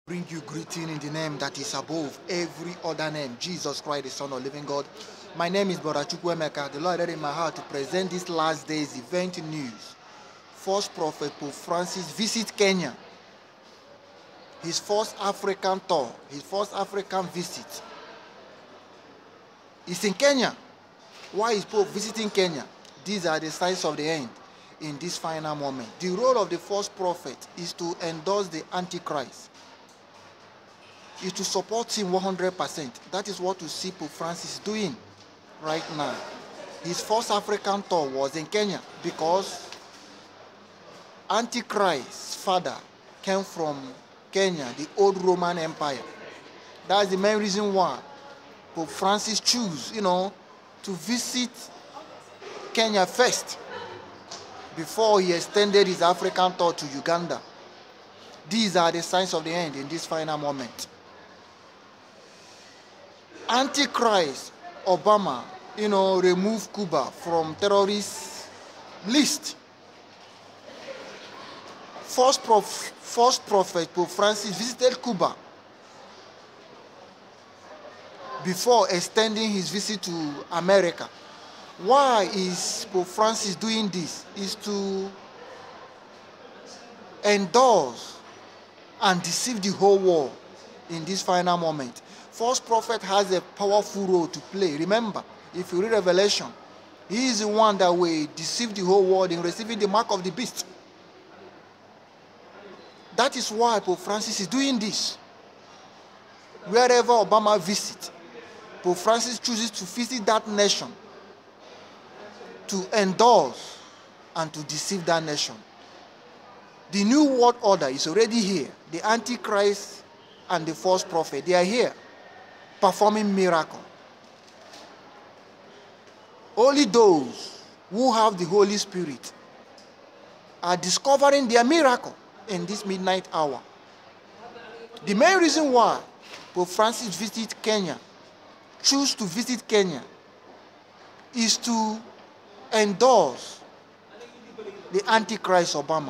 Bring you greeting in the name that is above every other name, Jesus Christ, the Son of the living God. My name is Brother Chukwuemeka. The Lord had in my heart to present this last day's event news. First Prophet Pope Francis visit Kenya. His first African tour, his first African visit. He's in Kenya. Why is Pope visiting Kenya? These are the signs of the end in this final moment. The role of the first prophet is to endorse the Antichrist, is to support him 100%. That is what we see Pope Francis doing right now. His first African tour was in Kenya because Antichrist's father came from Kenya, the old Roman Empire. That's the main reason why Pope Francis chose, to visit Kenya first before he extended his African tour to Uganda. These are the signs of the end in this final moment. Antichrist Obama, removed Cuba from terrorist list. First prophet Pope Francis visited Cuba before extending his visit to America. Why is Pope Francis doing this? Is to endorse and deceive the whole world in this final moment. First prophet has a powerful role to play. Remember, if you read Revelation, he is the one that will deceive the whole world in receiving the mark of the beast. That is why Pope Francis is doing this. Wherever Obama visits, Pope Francis chooses to visit that nation to endorse and to deceive that nation. The new world order is already here. The Antichrist and the false prophet, they are here performing miracle. Only those who have the Holy Spirit are discovering their miracle in this midnight hour. The main reason why Pope Francis visited Kenya, choose to visit Kenya, is to endorse the Antichrist Obama,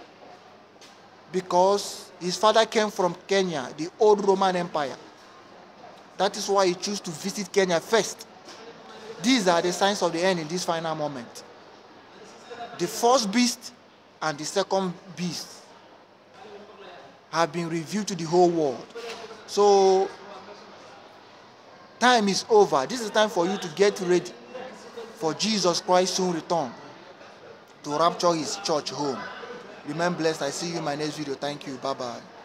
because his father came from Kenya, the old Roman Empire. That is why he chose to visit Kenya first. These are the signs of the end in this final moment. The first beast and the second beast have been revealed to the whole world. So, time is over. This is time for you to get ready for Jesus Christ soon return to rapture his church home. Remain blessed. I see you in my next video. Thank you. Bye-bye.